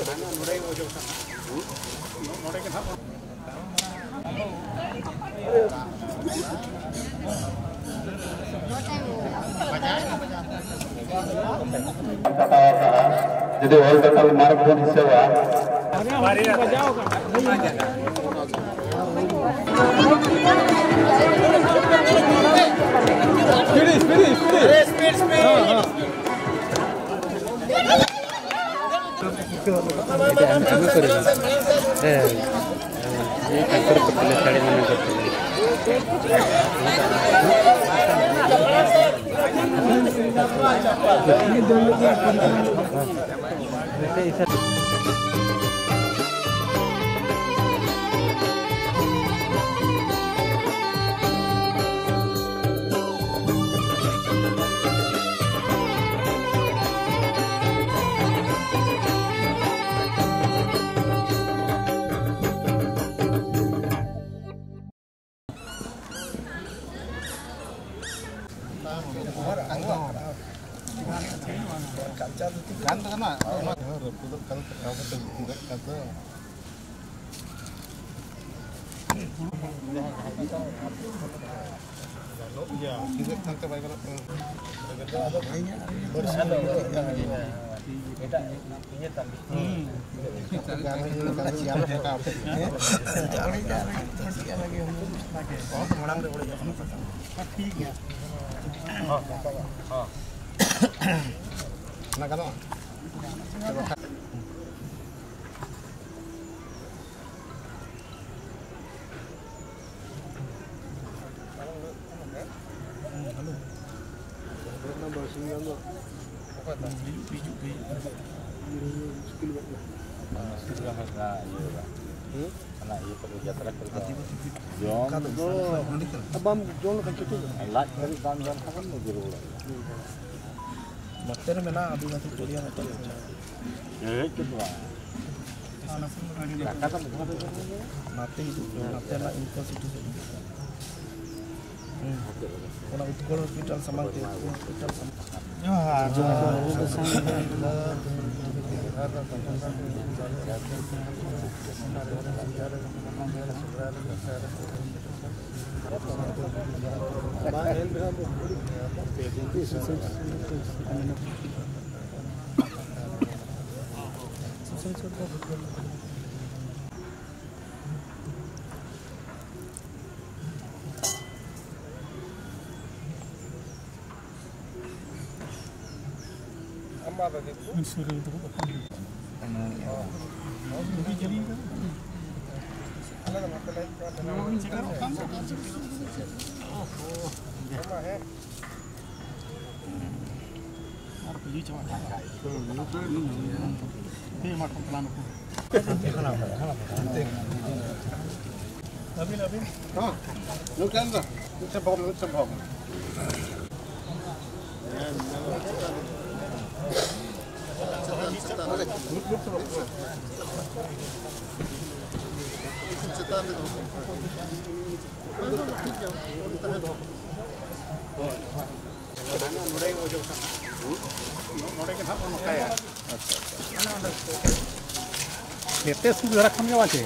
jadi all total mark pun disewa. Abang jual kan cuci. Light dari dan kan begitu. Motor mana abu nanti kuliah atau? Itu lah. Kata mati itu, mati lah inkonstitusi. Kalau itu kalau hospital sama hospital sama. Este sudah rakamnya wajib.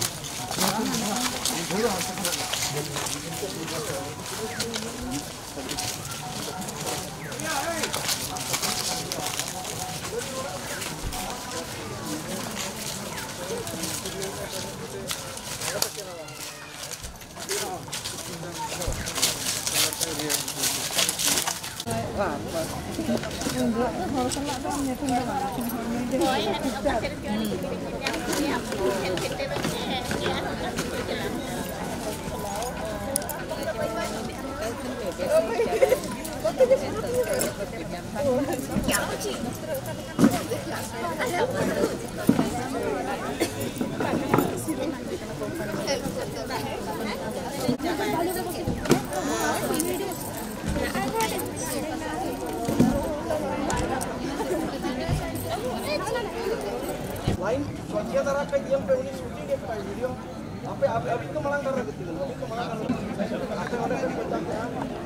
Lain, soalnya cara kayak yang penulis syuting dia pakai video. Apa itu melanggar gitu. Itu melanggar. Ada orang yang bercanda.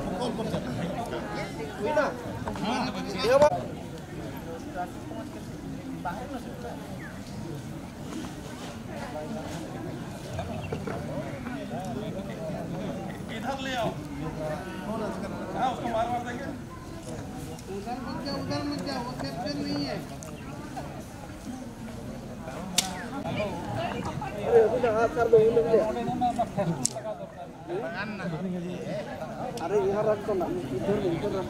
Wina. Dia apa? इधर ले आओ। हाँ उसको मार मार देंगे। उधर मत जाओ वो सेफ नहीं है। अरे यहाँ रख दो ना, इधर रख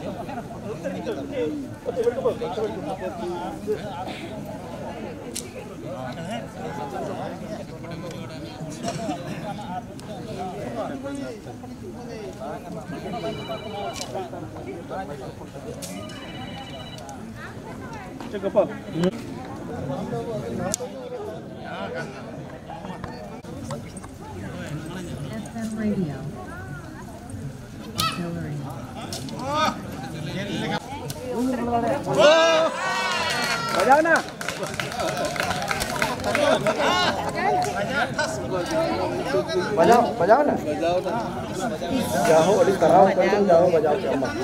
दो। FM radio. Artillery. बजाओ ना। बजाओ ना। जाओ अली कराओ तुम जाओ बजाओ क्या मत।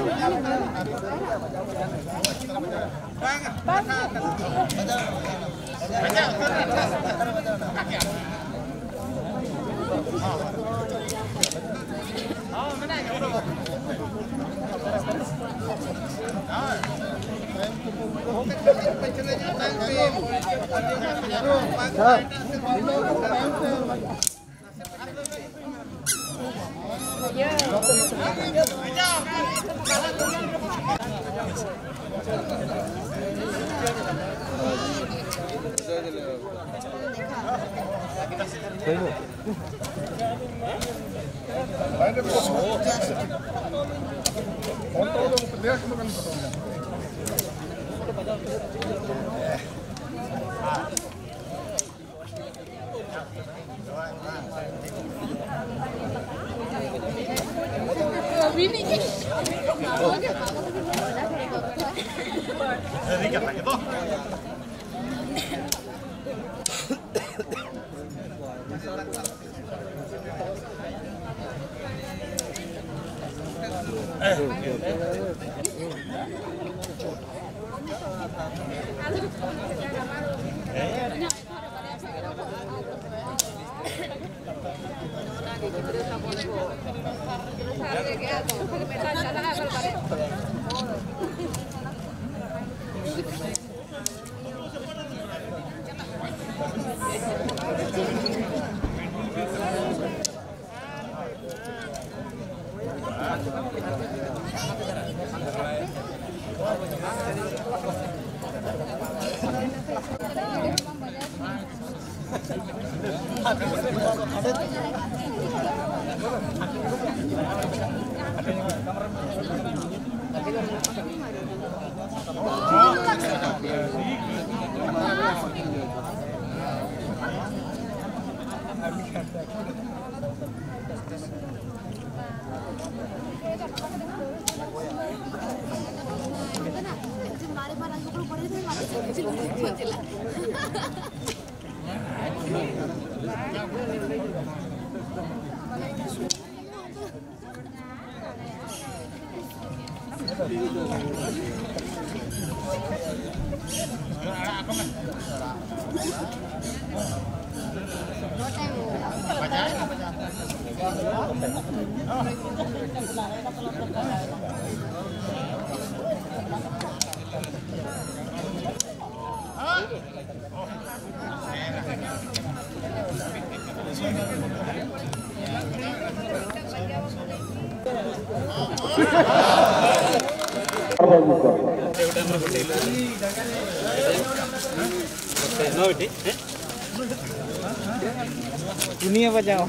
दुनिया बजाओ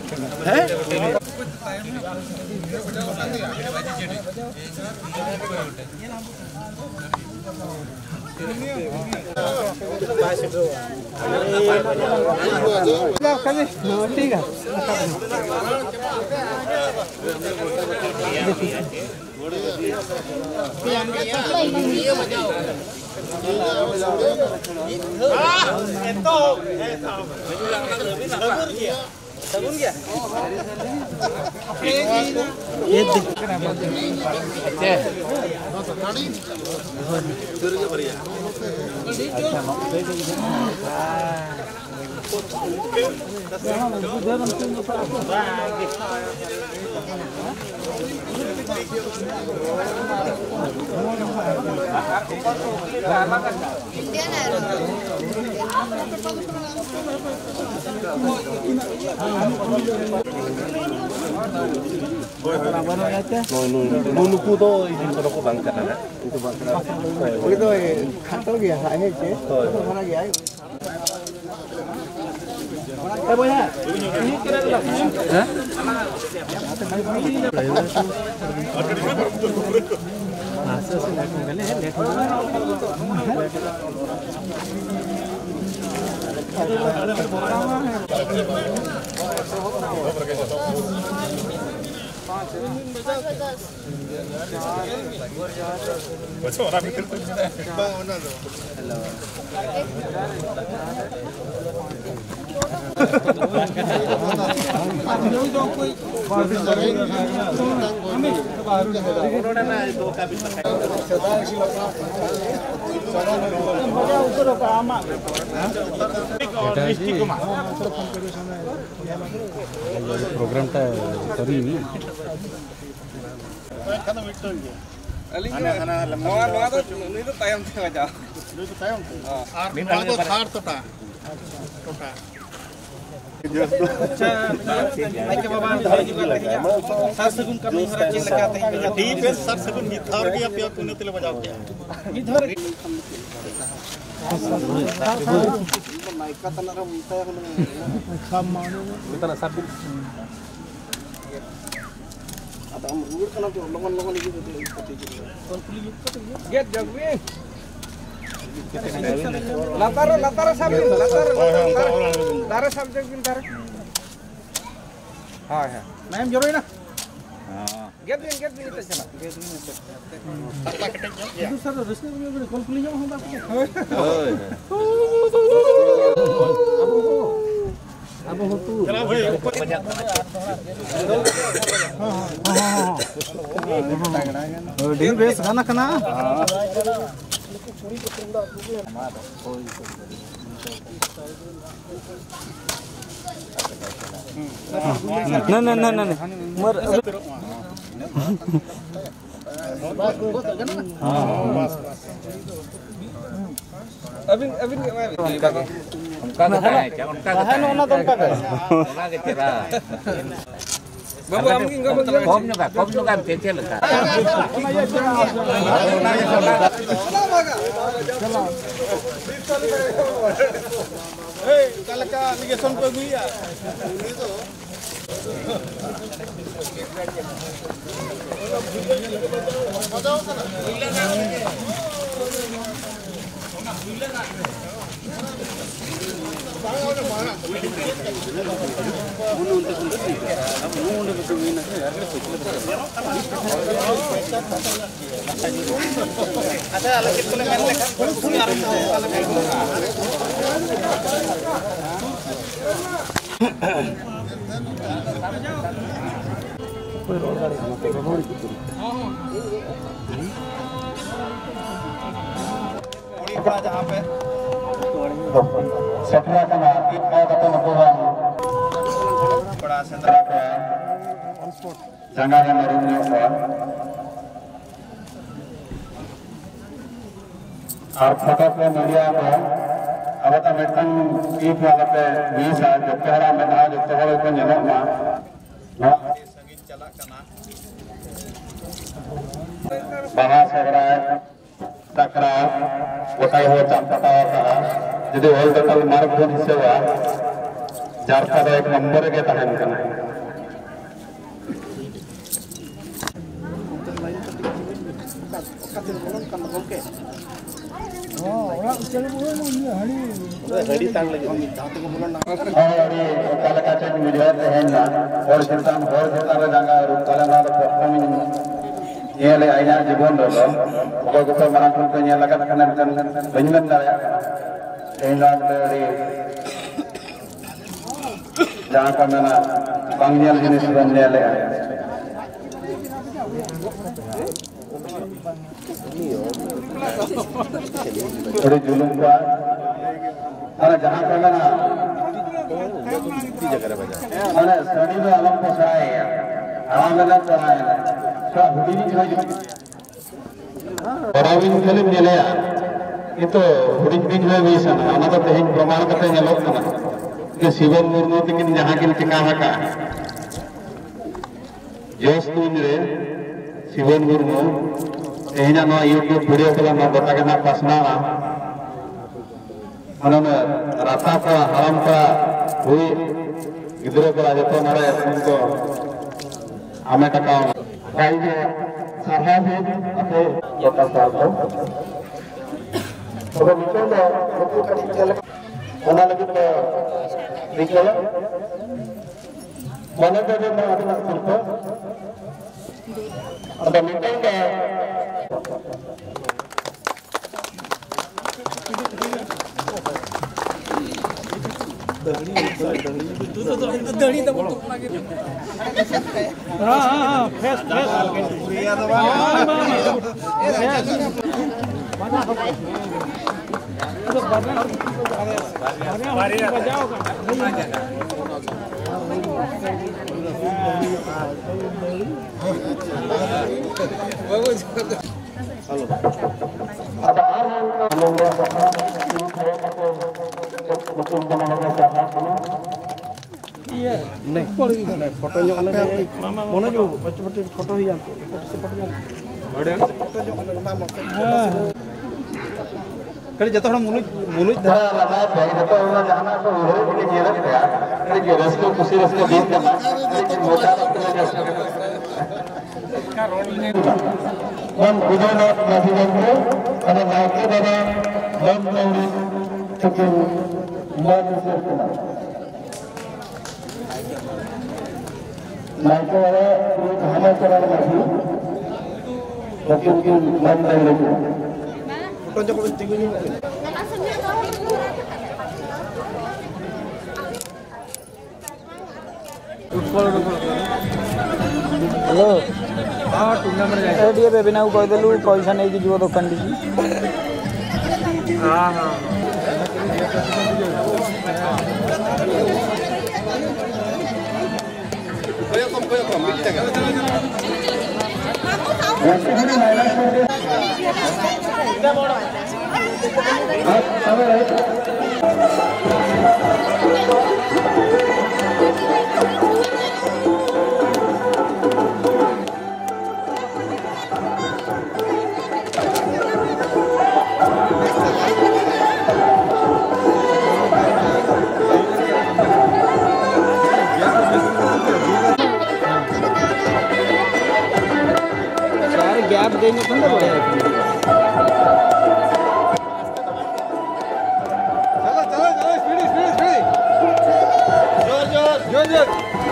ठीक है Sagun gya? Nuku to izin ko bangkat ada. Itu bangkat. Itu kantor biasa aja sih. Mana dia? Boya. Ini kira kira. Hah? Masa sih program ta sorry ini Aling Noa tu itu tayang aja. Itu tayang. Noa tu thar tota. Naik bawa juga lagi ya. Sarsagun kami harapin lekat ini. Di bes sarsagun mithar dia pihak punya tele bajau dia. Mithar. Naik kata nak ram tayang dengan. Kamano. Kita nak sabun. Ada umur kan tu longan-longan itu get jagwe latar sambil latar subjek pintar ya main joroy na get kita chana itu sir rusne में call police में होगा अब हो तू करा भाई दिन base खाना खाना ना मर अभी Babu aming enggak betul. Kom juga kecil kan. Hei, kalau ka ligation ko guya. setelah kena kita ketemu Tuhan jangan yang dari Indonesia और फोटो पे मीडिया में अब तो मिटन ईद वाला पे 20 साल जो पहला में था जो तोहरे को जन्म ना संगीत चला करना बाहर से रहा है तकरार बताई हो चंपता का jadi hal total mark pun sewa jarta da ek number ke tahan kana orang ucap boleh ni hari tang lagi hari kala kaca ni video tehen na और kita jangan kala na pertama ini ये ले आया जीवन दो को को मारा को ये लगा करना बेंजन दा इन लाग जहाँ का मेना बांग्नियल जिनिस बनने ले थोड़ी जुलूम का अरे जहाँ का मेना मैंने स्टडी में अलग पसाए आवाम में पढ़ाए सब हुडी नहीं खाई बराबिन फिल्म ने itu hudik din hai bisa ana to tehin praman kate nyalok na ke Sivan Murmu tikin jahan kin cikaha ka jos tun re Sivan Murmu tehina no YouTube video kala no bata kana pasna anana rata ka haram ka hui gidre ka jato mare unko ame taka kai je sahabe ate yata sarto kalau mikir dah, buku kali jalan, mana lagi tu dikira, mana ada yang ada nak cerita, ada mikir dah. दड़ी तो बोल लगे हां face प्रिया तो नहीं photo जो mana जो बच्चे फोटो ही जानते फोटो जो कल जतो हम मुनुज dah lama bayi jatuh orang jangan aku urut ini jelas ya, ini jelas tu kusi resmi dia kan, ini modal aku jelas. Dan budaya masih ada, ada naiknya ada lembut, cukup manusia semua. Naiko वाला हमें चला रहा है लेकिन मन नहीं लगे photo जो कुछ दिखो नहीं हेलो हां टूर्नामेंट जाए एडिए बेबिना को कह देलु पैसा नहीं कि जीव दुकान दी हां हां कोई मिलते हैं गैप देने को ना चलो स्पीड जोर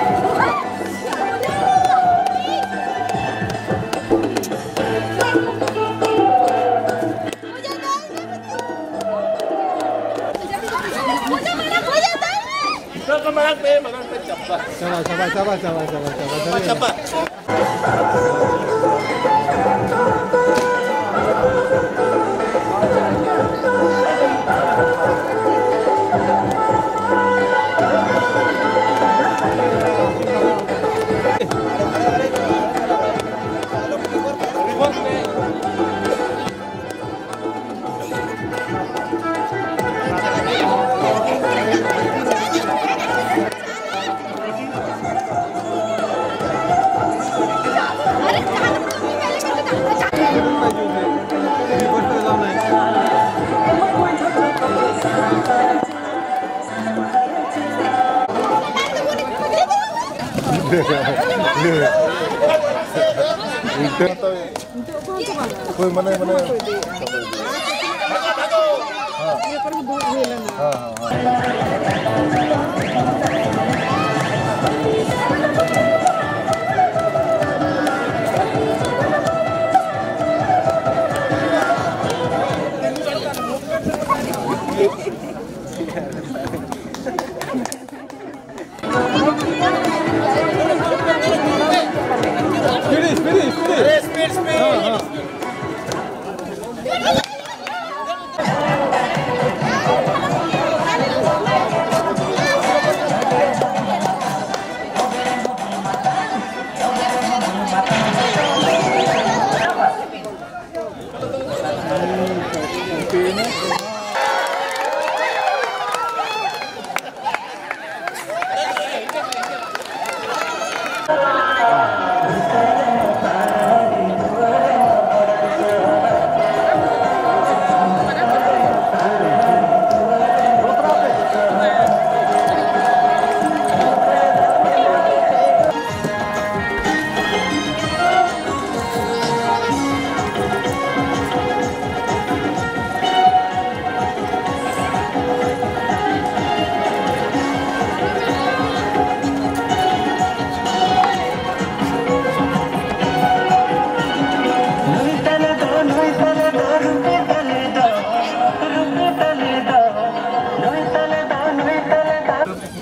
Cepat. कोई मने Thank you.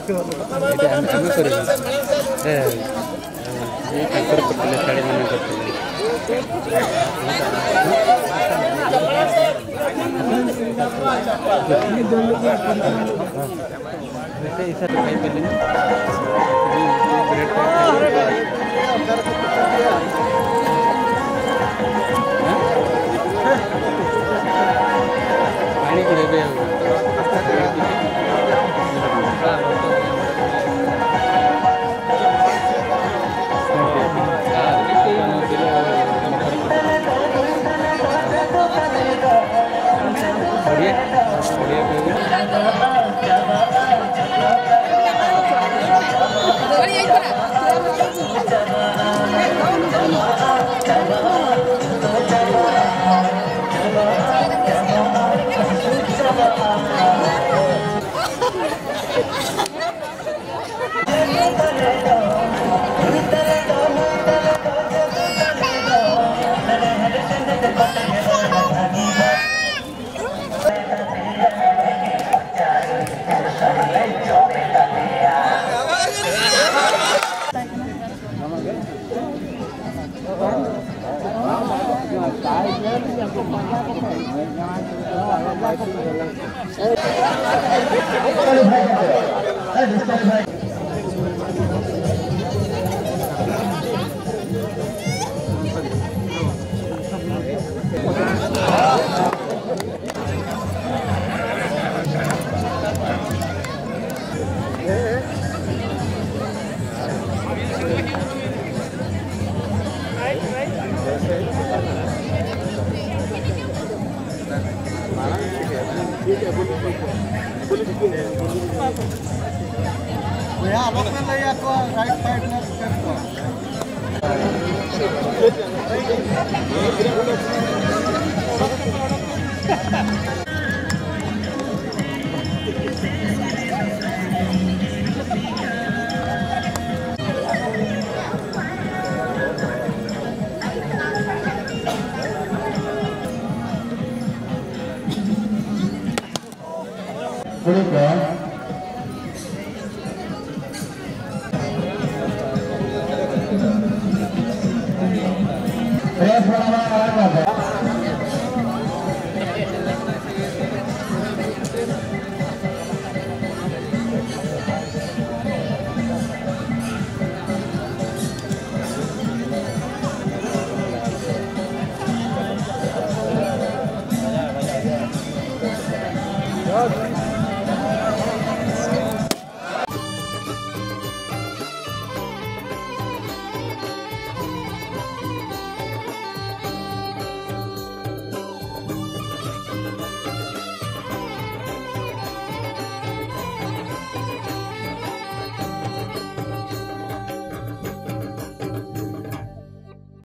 Saya